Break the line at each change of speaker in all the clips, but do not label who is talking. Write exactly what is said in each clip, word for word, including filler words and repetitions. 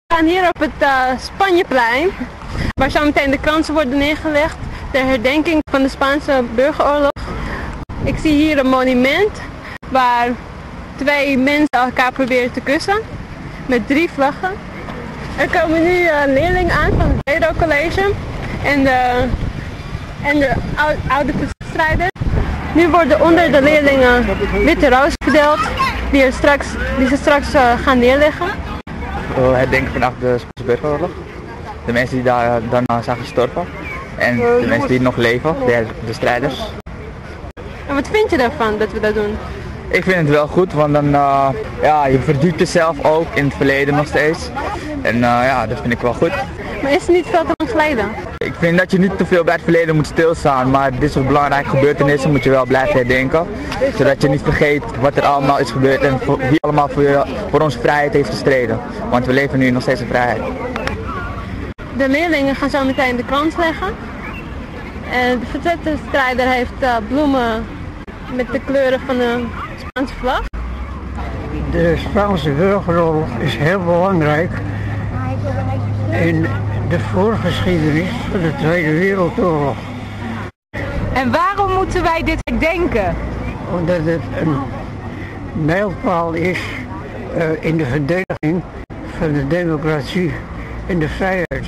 We staan hier op het uh, Spanjeplein, waar zo meteen de kransen worden neergelegd ter herdenking van de Spaanse burgeroorlog. Ik zie hier een monument waar twee mensen elkaar proberen te kussen, met drie vlaggen. Er komen nu uh, leerlingen aan van het Vero College en de, en de ou oude strijders. Nu worden onder de leerlingen witte rozen verdeeld, die, er straks, die ze straks uh, gaan neerleggen.
We herdenken vandaag de Spaanse burgeroorlog. De mensen die daar dan uh, zijn gestorven. En de mensen die nog leven, de, de strijders.
En wat vind je daarvan dat we dat doen?
Ik vind het wel goed, want dan uh, ja, je verdiept jezelf ook in het verleden nog steeds. En uh, ja, dat vind ik wel goed.
Maar is het niet veel te lang geleden?
Ik vind dat je niet te veel bij het verleden moet stilstaan, maar dit soort belangrijke gebeurtenissen moet je wel blijven herdenken. Zodat je niet vergeet wat er allemaal is gebeurd en voor, wie allemaal voor, je, voor onze vrijheid heeft gestreden. Want we leven nu nog steeds in vrijheid.
De leerlingen gaan zo meteen de krans leggen. En de verzettenstrijder heeft uh, bloemen met de kleuren van de Spaanse vlag.
De Spaanse burgeroorlog is heel belangrijk in de voorgeschiedenis van de Tweede Wereldoorlog.
En waarom moeten wij dit herdenken?
Omdat het een mijlpaal is uh, in de verdediging van de democratie en de vrijheid.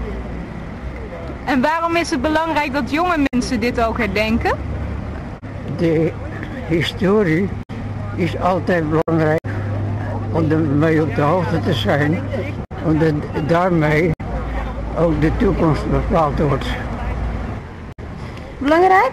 En waarom is het belangrijk dat jonge mensen dit ook herdenken?
De historie is altijd belangrijk om ermee op de hoogte te zijn, omdat daarmee ook de toekomst bepaald wordt.
Belangrijk?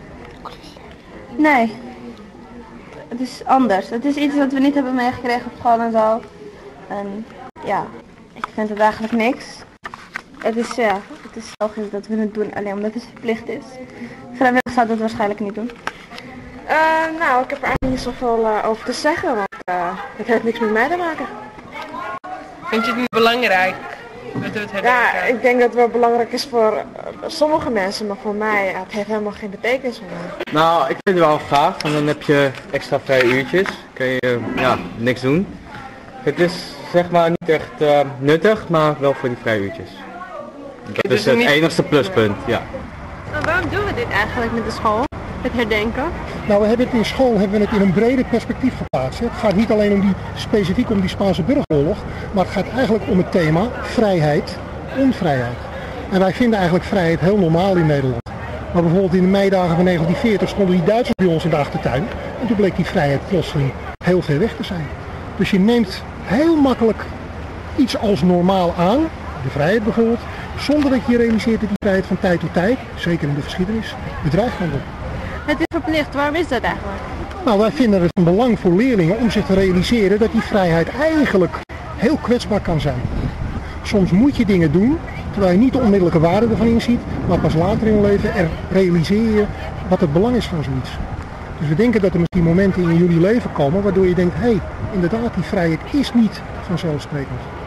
Nee. Het is anders. Het is iets wat we niet hebben meegekregen op school en zo. En ja, ik vind het eigenlijk niks. Het is, ja, het is logisch dat we het doen alleen omdat het verplicht is. Vrijwillig zou dat waarschijnlijk niet doen.
Uh, nou, ik heb er eigenlijk niet zoveel uh, over te zeggen, want uh, het heeft niks met mij te maken.
Vind je het niet belangrijk dat we het herdenken?
Ja, ik denk dat het wel belangrijk is voor uh, sommige mensen, maar voor mij uh, het heeft helemaal geen betekenis voor mij.
Nou, ik vind het wel gaaf, want dan heb je extra vrije uurtjes. Kun je ja, niks doen. Het is zeg maar niet echt uh, nuttig, maar wel voor die vrije uurtjes. Dat
dus
is het
niet...
enigste pluspunt, ja.
Maar waarom doen we dit eigenlijk met de school? Het herdenken?
Nou, we hebben het in school hebben we het in een breder perspectief geplaatst. Het gaat niet alleen om die, specifiek om die Spaanse burgeroorlog, maar het gaat eigenlijk om het thema vrijheid, onvrijheid. En wij vinden eigenlijk vrijheid heel normaal in Nederland. Maar bijvoorbeeld in de meidagen van negentien veertig stonden die Duitsers bij ons in de achtertuin. En toen bleek die vrijheid plotseling heel ver weg te zijn. Dus je neemt heel makkelijk iets als normaal aan, de vrijheid bijvoorbeeld, zonder dat je realiseert dat die vrijheid van tijd tot tijd, zeker in de geschiedenis, bedreigd kan worden.
Het is verplicht, waarom is dat eigenlijk?
Nou, wij vinden het een belang voor leerlingen om zich te realiseren dat die vrijheid eigenlijk heel kwetsbaar kan zijn. Soms moet je dingen doen, terwijl je niet de onmiddellijke waarde ervan inziet, maar pas later in je leven er realiseer je wat het belang is van zoiets. Dus we denken dat er misschien momenten in jullie leven komen waardoor je denkt, hé, hey, inderdaad, die vrijheid is niet vanzelfsprekend.